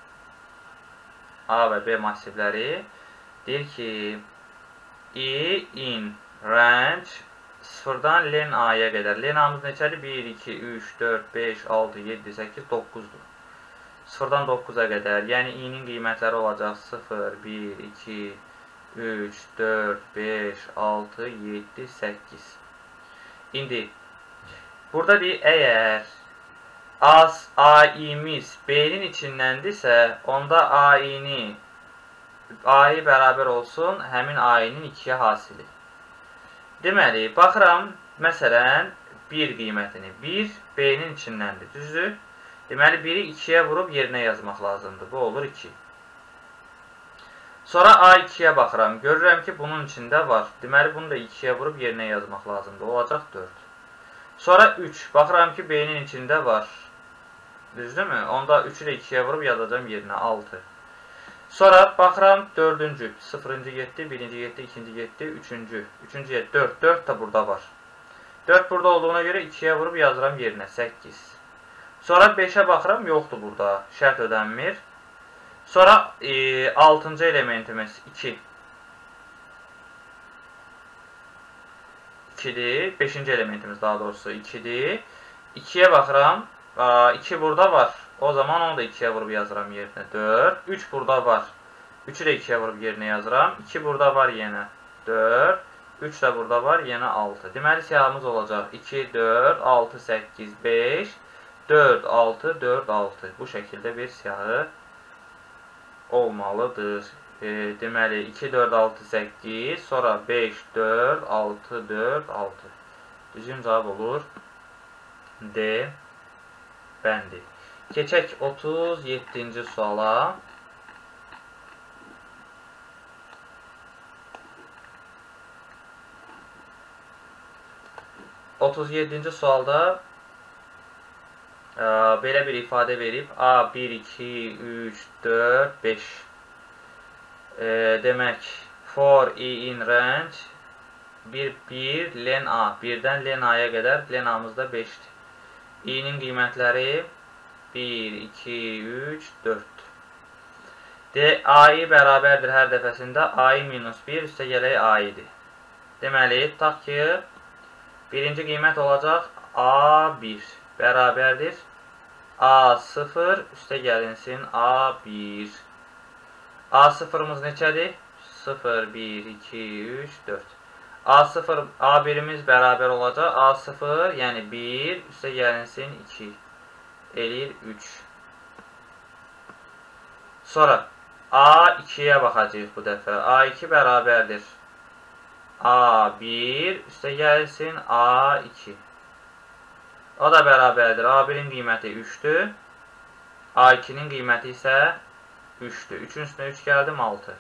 A və B massivləri. Deyir ki, i in range 0-dan len a-ya qədər. Len a-mız neçədir? 1, 2, 3, 4, 5, 6, 7, 8, 9-dur. 0-dan 9-a qədər. Yəni i-nin qiymətləri olacaq 0, 1, 2, 3, 4, 5, 6, 7, 8. İndi burada deyir, əgər A'imiz B'nin içindəndirsə, onda A'yi bərabər olsun həmin A'nin 2-yə hasili. Deməli, baxıram, məsələn, 1 qiymətini. 1 B'nin içindəndir, düzdür? Deməli, 1-i 2-yə vurub yerinə yazmaq lazımdır. Bu olur 2. Sonra A2-yə baxıram. Görürəm ki, bunun içində var. Deməli, bunu da 2-yə vurub yerinə yazmaq lazımdır. Olacaq 4. Sonra 3. Baxıram ki, B'nin içində var. Düzdürmü? Onda 3-ü də 2-yə vurub yazacağım yerinə 6. Sonra baxıram 4-cü. 0-cı 7, 1-ci 7, 2-ci 7, 3-cü. 3-cü 7, 4. 4 da burada var. 4 burada olduğuna görə 2-yə vurub yazıram yerinə 8. Sonra 5-ə baxıram, yoxdur burada. Şərt ödənmir. Sonra 6-cı elementimiz 2. 2-dir. 5-ci elementimiz daha doğrusu 2-dir. 2-yə baxıram. 2 burada var. O zaman onu da 2-yə vurub yazıram yerinə 4. 3 burada var. 3-ü də 2-yə vurub yerinə yazıram. 2 burada var yenə 4. 3 də burada var yenə 6. Deməli siyahımız olacaq 2, 4, 6, 8, 5, 4, 6, 4, 6. Bu şəkildə bir siyahı olmalıdır. Deməli 2, 4, 6, 8, sonra 5, 4, 6, 4, 6. Düzgün cavab olur D bəndi. Keçək 37-ci suala. Otuz sualda belə bir ifadə verib. A 1, 2, 3, 4, 5. Demək, for i in range 1, len A. 1-dən len A-ya qədər, len A-mız da 5-dir. i-nin qiymətləri 1, 2, 3, 4. A-i bərabərdir hər dəfəsində. A-i minus 1 üstə gələk A-idir. Deməli, tutaq ki, birinci qiymət olacaq A1 bərabərdir. A0 üstə gəlinsin A1. A0-ımız neçədir? 0, 1, 2, 3, 4. A0, A1-imiz bərabər olacaq. A0, yəni 1 üstə gəlinsin 2. Eləyir 3. Sonra A2-yə baxacaq bu dəfə. A2 bərabərdir. A1 üstə gəlsin A2. O da bərabərdir. A1-in qiyməti 3-dür. A2-nin qiyməti isə 3-dür. 3-ün üstünə 3 gəldim 6.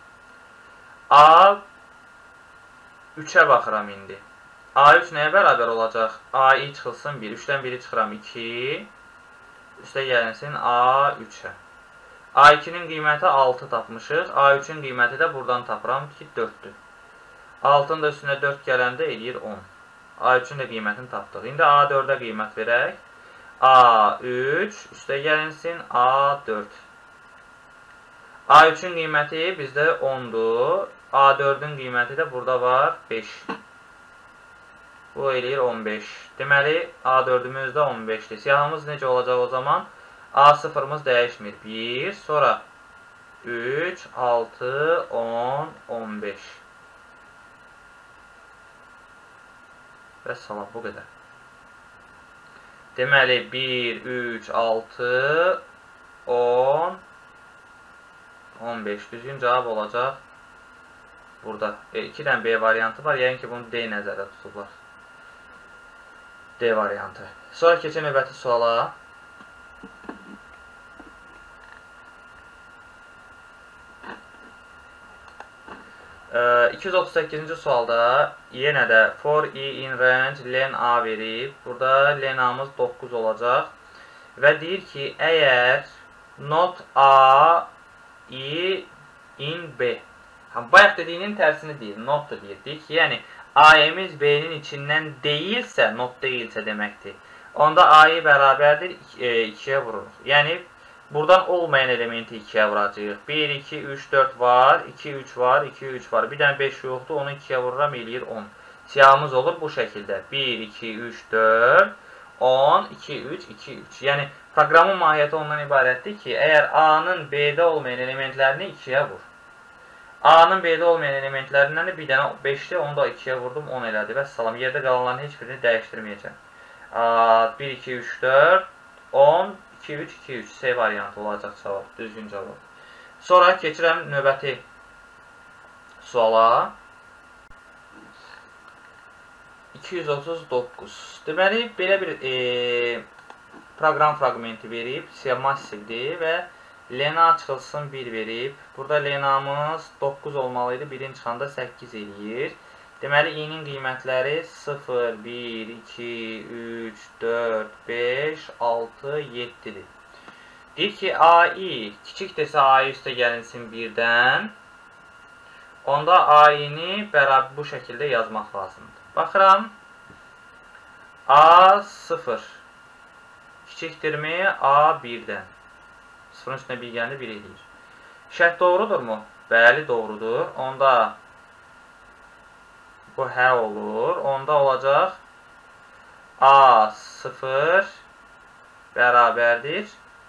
A3-ə baxıram indi. A3 nəyə bərabər olacaq? A2 çıxılsın 1. 3-dən 1-i çıxıram 2. Üstə gəlinsin A3-ə. A2-nin qiyməti 6 tapmışıq. A3-ün qiyməti də buradan tapıram ki 4-dür. 6-nın da üstünə 4 gələndə eləyir 10. A3-ün də qiymətini tapdıq. İndi A4-ə qiymət verək. A3 üstə gəlinsin A4. A3-ün qiyməti bizdə 10-dur. A4-ün qiyməti də burada var 5. Bu eləyir 15. Deməli, A4-ümüz də 15-dir. Siyahımız necə olacaq o zaman? A0-ımız dəyişmir. 1, sonra 3, 6, 10, 15. Və salam, bu qədər. Deməli, 1, 3, 6, 10, 15. Düzgün cavab olacaq burada. 2 dənə B variantı var. Yəni ki, bunu D nəzərdə tutublar. D variantı. Sonra keçək növbəti suala. Ee, 238-ci sualda yenə də for i in range len A verib. Burada len A'mız 9 olacaq. Və deyir ki, əgər not A i in B. Bayaq dediyinin tərsini deyir. Not da deyir. Deyir ki, yəni A'miz B'nin içindən deyilsə, not deyilsə deməkdir. Onda A'yı bərabərdir 2-yə vururuq. Yəni, buradan olmayan elementi 2-yə vuracaq. 1, 2, 3, 4 var, 2, 3 var, 2, 3 var. Bir dənə 5 yoxdur, onu 2-yə vururam, eləyir 10. Siyahımız olur bu şəkildə. 1, 2, 3, 4, 10, 2, 3, 2, 3. Yəni, proqramın mahiyyəti ondan ibarətdir ki, əgər A'nın B'də olmayan elementlərini 2-yə vur. A-nın B-də olmayan elementlərindən də bir dənə 5-dir, onu da 2-yə vurdum, 10 elədi və salam. Yerdə qalanların heç birini dəyişdirməyəcəm. 1, 2, 3, 4, 10, 2, 3, 2, 3. C variantı olacaq cavab. Düzgün cavab. Sonra keçirəm növbəti suala. 239. Deməli, belə bir proqram fraqmenti verib, massivdir və Lena çıxılsın 1 verib. Burada Lenamız 9 olmalı idi, 1-in çıxanda 8 eləyir. Deməli, i-nin qiymətləri 0, 1, 2, 3, 4, 5, 6, 7-dir. Deyir ki, ai kiçikdirsə ai üstə gəlinsin 1-dən. Onda ai-ni bərabər bu şəkildə yazmaq lazımdır. Baxıram. A 0 kiçikdirmi A 1-dən. 0-ın üstünə 1 gəlir, 1 eləyir. Şərt doğrudurmu? Bəli, doğrudur. Onda bu hə olur. Onda olacaq A 0 bərabərdir.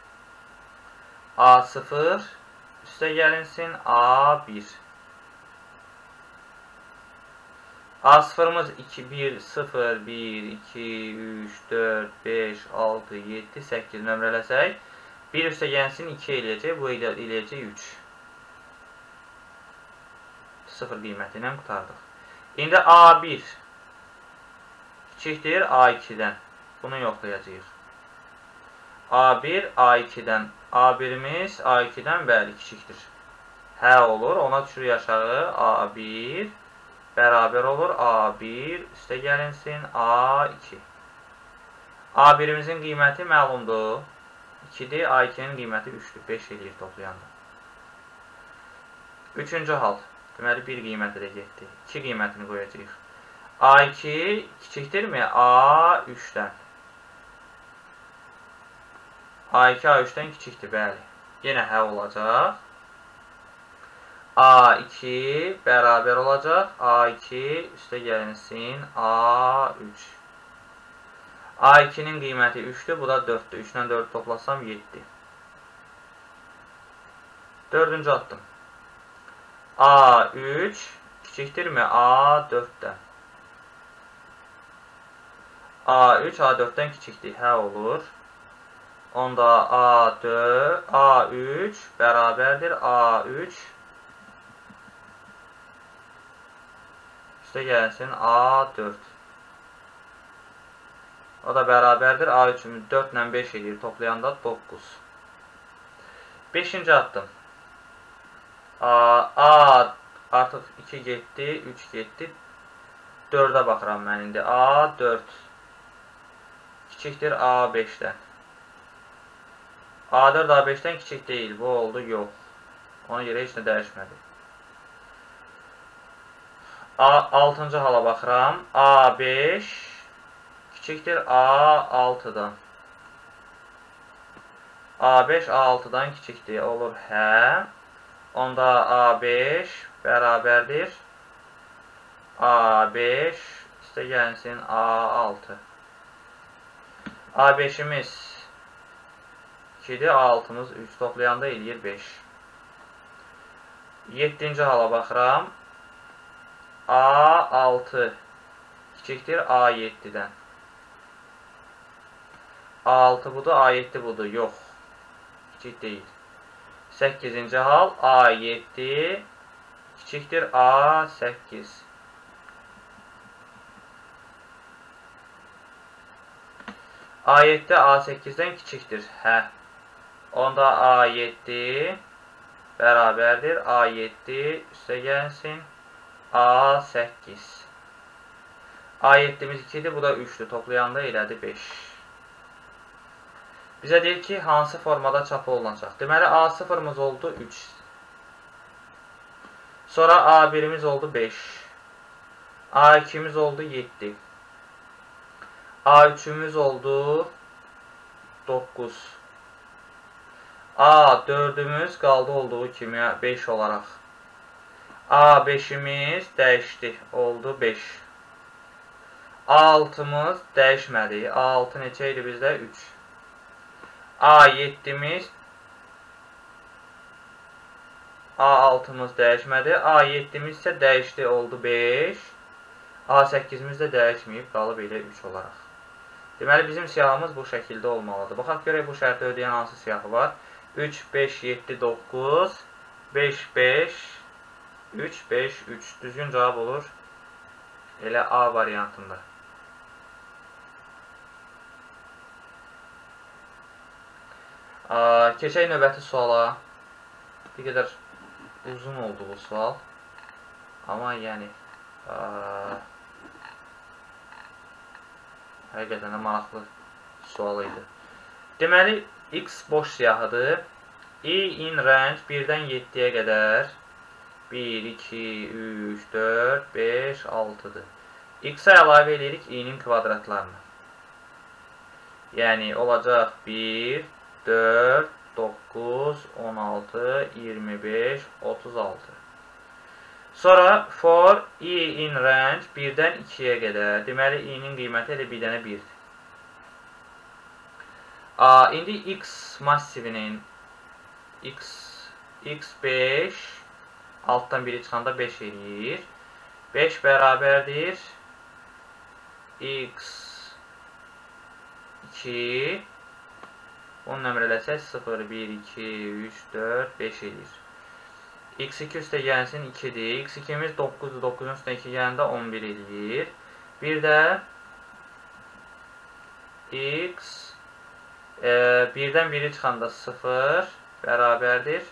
A 0 üstə gəlinsin A 1. A0'ımız 2, 1, 0, 1, 2, 3, 4, 5, 6, 7, 8 nömrələsək. 1 üstə gəlsin 2 eləyəcək, bu eləyəcək 3. 0 qiyməti ilə qutardıq. İndi A1 kiçikdir A2-dən. Bunu yoxlayacağıq. A1 A2-dən. A1'imiz A2-dən bəli kiçikdir. Hə olur, ona düşürük aşağı A1 bərabər olur A1 üstə gəlinsin A2. A1'imizin qiyməti məlumdur. 2-dir, A2'nin qiyməti 3-dür. 5 eləyir toplayanda. Üçüncü hal. Deməli, 1 qiyməti də getdi. 2 qiymətini qoyacağıq. A2 kiçikdirmi? A3-dən. A2 A3-dən kiçikdir, bəli. Yenə hə olacaq. A2 bərabər olacaq. A2 üstə gəlinsin A3. A2'nin qiyməti 3-dür. Bu da 4-dür. 3-dən 4 toplasam 7. Dördüncü addım. A3 kiçikdirmi? A4'dən. A3 A4'dən kiçikdir. Hə olur. Onda A3 bərabərdir A3 üstə gəlsin A4. O da bərabərdir A3'ümüz 4 ilə 5 eləyir. Toplayanda 9. 5-ci addım. A artıq 2 getdi, 3 getdi. 4'ə baxıram mən indi. A4 kiçikdir A5'dən. A4 A5'dən kiçik deyil. Bu oldu, yox. Ona görə heç nə dəyişmədi. 6-cı hala baxıram. A5 kiçikdir A6'dan. A5 A6'dan kiçikdir. Olur, hə. Onda A5 bərabərdir. A5 üstə gəlsin A6. A5'imiz 2'dir, A6'mız 3. Toplayanda eləyir 5. 7-ci hala baxıram. A6 kiçikdir A7'dən. A6 budur, A7 budur. Yox. Kiçik deyil. 8-ci hal A7 kiçikdir A8. A7 A8'dən kiçikdir. Hə. Onda A7 bərabərdir. A7 üstə gəlsin A8. A7'miz 2'dir, bu da 3'dür. Toplayanda elədi 5. Bizə deyir ki, hansı formada çap olunacaq? Deməli, A0'mız oldu 3. Sonra A1'imiz oldu 5. A2'miz oldu 7. A3'ümüz oldu 9. A4'ümüz qaldı olduğu kimi 5 olaraq. A5'imiz dəyişdi, oldu 5. A6'mız dəyişmədi. A6 neçə idi bizdə? 3. A7'miz A6'mız dəyişmədi. A7'miz isə dəyişdi, oldu 5. A8'miz də dəyişməyib, qalıb elə 3 olaraq. Deməli, bizim siyahımız bu şəkildə olmalıdır. Baxaq görək bu şərti ödəyən hansı siyahı var. 3, 5, 7, 9, 5, 5, 3, 5, 3. Düzgün cavab olur. Elə A variantında. Keçək növbəti suala. Bir qədər uzun oldu bu sual. Amma yəni həqiqətən də maraqlı sual idi. Deməli, X boş siyahıdır. I in range 1-dən 7-yə qədər 1, 2, 3, 4, 5, 6-dır. X-ə əlavə edirik i-nin kvadratlarını. Yəni, olacaq 1, 4, 9, 16, 25, 36. Sonra for i in range 1-dən 2-yə qədər. Deməli, i-nin qiyməti elə 1-dənə 1-dir. İndi x massivinin x5 altdan 1'i çıxanda 5 eləyir. 5 bərabərdir x2. Onun nömrələsək 0, 1, 2, 3, 4, 5 eləyir. X2 üstə gəlsin 2-dir. X2'miz 9'dur. 9'un üstə 2 gələndə 11 eləyir. Bir də x 1-dən 1'i çıxanda 0 bərabərdir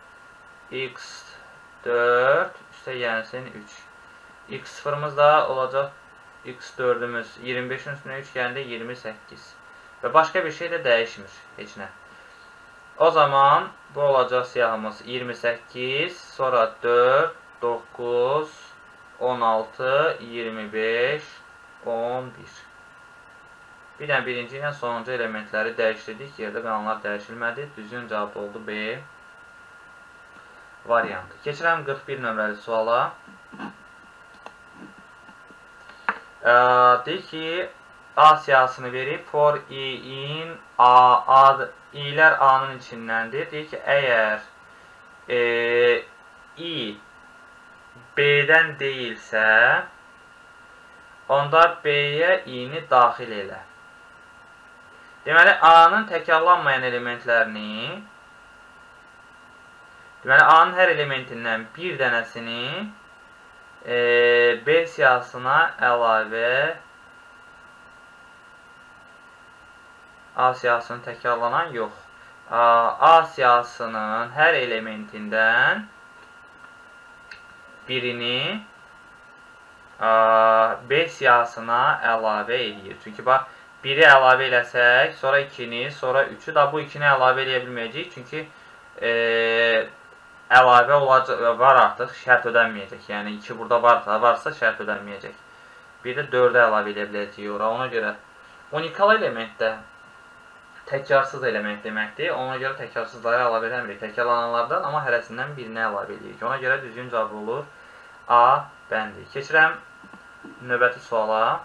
x4 üstə gəlsin 3. X0'mız da olacaq x4'ümüz 25'in üstünə 3 gələndə 28. Və başqa bir şey də dəyişmir. Heç nə. O zaman bu olacaq siyahımız 28, sonra 4, 9, 16, 25, 11. Bir dənə birinci ilə sonuncu elementləri dəyişdirdik. Yerdə qalanlar dəyişilmədi. Düzgün cavab oldu B variantı. Keçirəm 41 nömrəli suala. Deyir ki, A siyahısını verib. For i in A. i'lər A'nın içindəndir. Deyir ki, əgər i B'dən deyilsə, onda B'yə i'ni daxil elə. Deməli, A'nın təkrarlanmayan elementlərini, deməli, A'nın hər elementindən bir dənəsini B siyahısına əlavə A siyahısının təkrarlanan yox. A siyahısının hər elementindən birini B siyahısına əlavə edir. Çünki bax, 1'i əlavə eləsək, sonra 2'ni, sonra 3'ü da bu 2'ni əlavə eləyə bilməyəcək. Çünki əlavə var artıq, şərt ödənməyəcək. Yəni 2 burada varsa şərt ödənməyəcək. Bir də 4'ü əlavə eləyə biləcək ora. Ona görə unikal element də təkrarsız element deməkdir. Ona görə təkrarsızları əlavə edəmirik. Təkrarlananlardan, amma hərəsindən birini əlavə edirik. Ona görə düzgün cavab olur A bəndi. Keçirəm növbəti suala.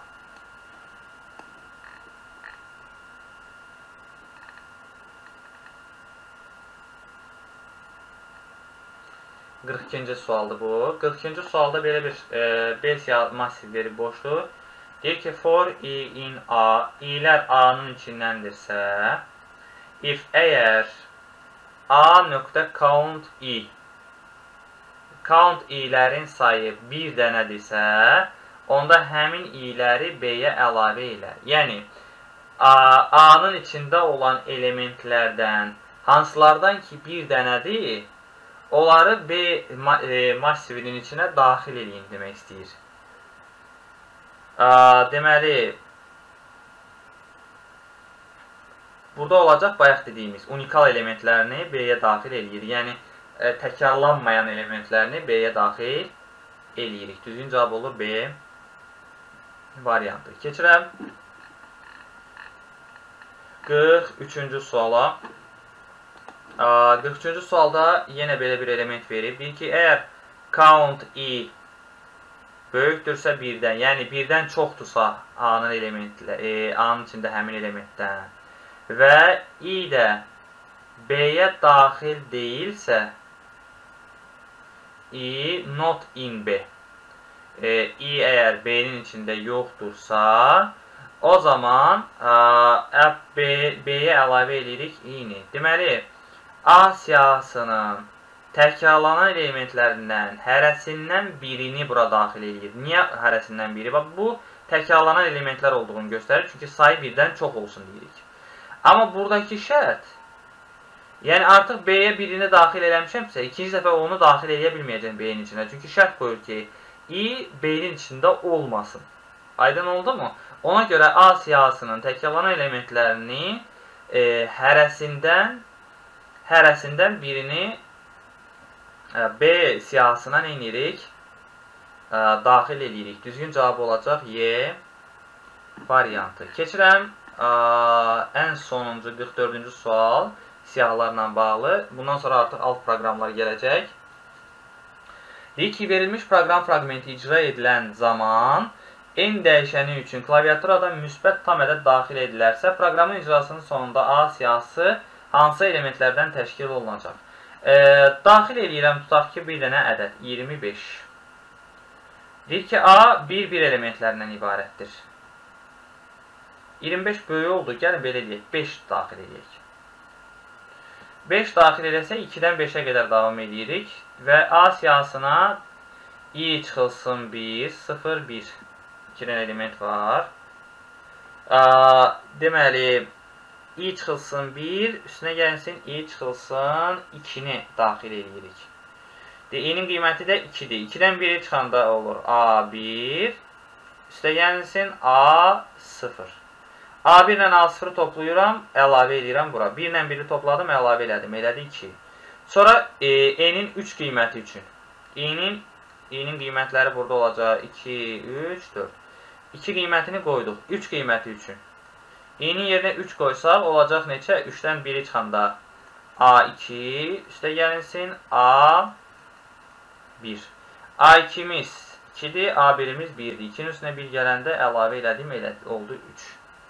Qırx ikinci sualdır bu. 42-ci sualda belə bir B siyahı massiv verib boşdur. Deyir ki, for i in A, i'lər A'nın içindəndirsə, if əgər A nöqtə count i, count i'lərin sayı bir dənədirsə, onda həmin i'ləri B-yə əlavə elə. Yəni, A'nın içində olan elementlərdən hansılardan ki bir dənədir, onları B massivinin içinə daxil edin demək istəyir. Deməli, burada olacaq bayaq dediyimiz unikal elementlərini B-yə daxil edirik. Yəni, təkrarlanmayan elementlərini B-yə daxil edirik. Düzgün cavab olur B variantı. Keçirəm 43-cü suala. 43-cü sualda yenə belə bir element verib. Deyir ki, əgər count i böyükdürsə 1-dən, yəni 1-dən çoxdursa A-nın içində həmin elementdən və i də B-yə daxil deyilsə, i not in B, i əgər B-nin içində yoxdursa, O zaman B-yə əlavə edirik i-ni. Deməli, A siyahısının təkrarlanan elementlərindən hərəsindən birini bura daxil edir. Niyə hərəsindən biri? Bax, bu təkrarlanan elementlər olduğunu göstərir. Çünki sayı birdən çox olsun deyirik. Amma buradakı şərt, yəni artıq B-yə birini daxil eləmişəmsə, ikinci dəfə onu daxil edə bilməyəcəm B-nin içində. Çünki şərt qoyur ki, i B-nin içində olmasın. Aydın oldu mu? Ona görə A siyahısının təkrarlanan elementlərini hərəsindən birini B siyahısına nə edirik? Daxil edirik. Düzgün cavab olacaq Y variantı. Keçirəm ən sonuncu 44-cü sual siyahılarla bağlı. Bundan sonra artıq alt proqramlar gələcək. Deyir ki, verilmiş proqram fraqmenti icra edilən zaman n dəyişəni üçün klaviaturada müsbət tam ədəd daxil edilərsə, proqramın icrasının sonunda A siyahısı hansı elementlərdən təşkil olunacaq? Daxil edirəm, tutaq ki, bir dənə ədəd, 25. Deyir ki, A bir elementlərindən ibarətdir. 25 böyük oldu, gəlin belə deyək, 5 daxil edək. 5 daxil edəsək, 2-dən 5-ə qədər davam edirik və A siyahısına i çıxılsın 1, 0, 1. 2 dənə element var. Deməli, i çıxılsın 1, üstünə gəlsin, i çıxılsın 2-ni daxil edirik. i-nin qiyməti də 2-dir. 2-dən 1-i çıxanda olur A1, üstə gəlsin A0. A1 ilə A0 toplayıram, əlavə edirəm bura. 1 ilə 1-i topladım, əlavə elədim. Elədi 2. Sonra e-nin 3 qiyməti üçün. E-nin qiymətləri burada olacaq 2, 3, 4. 2 qiymətini qoyduq. 3 qiyməti üçün. E-nin yerinə 3 qoysaq, olacaq neçə? 3-dən 1-i çıxanda A2, üstə gəlinsin A1. A2-miz 2-dir, A1-imiz 1-dir. 2-nin üstünə 1 gələndə əlavə elədim, oldu 3.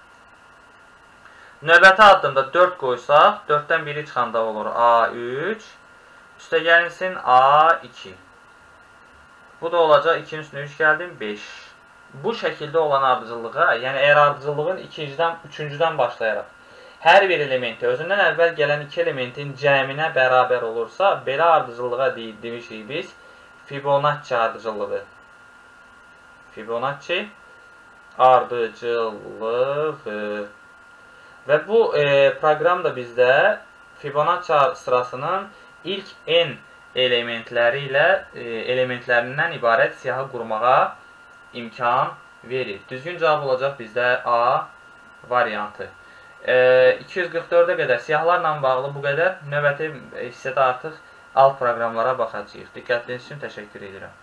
Növbəti addımda 4 qoysaq, 4-dən 1-i çıxanda olur A3, üstə gəlinsin A2. Bu da olacaq, 2-nin üstünə 3 gəldim, 5. Bu şəkildə olan ardıcıllığa, yəni əgər ardıcıllığın 2-dən, 3-cüdən başlayaraq, hər bir elementi, özündən əvvəl gələn 2 elementin cəminə bərabər olursa, belə ardıcıllığa demişik biz, Fibonacci ardıcıllığı. Fibonacci ardıcıllığı. Və bu proqram da bizdə Fibonacci sırasının ilk n elementlərindən ibarət siyahı qurmağa imkan verir. Düzgün cavab olacaq bizdə A variantı. 244-ə qədər siyahlarla bağlı bu qədər. Növbəti hissədə artıq alt proqramlara baxacağıq. Diqqətiniz üçün təşəkkür edirəm.